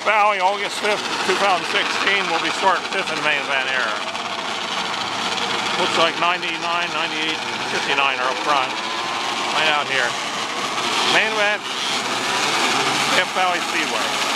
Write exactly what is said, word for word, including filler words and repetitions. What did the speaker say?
Valley, August fifth, two thousand sixteen. We'll be starting fifth in the main event here. Looks like ninety-nine, ninety-eight, and fifty-nine are up front. Right out here. Main event, Fifth Valley Speedway.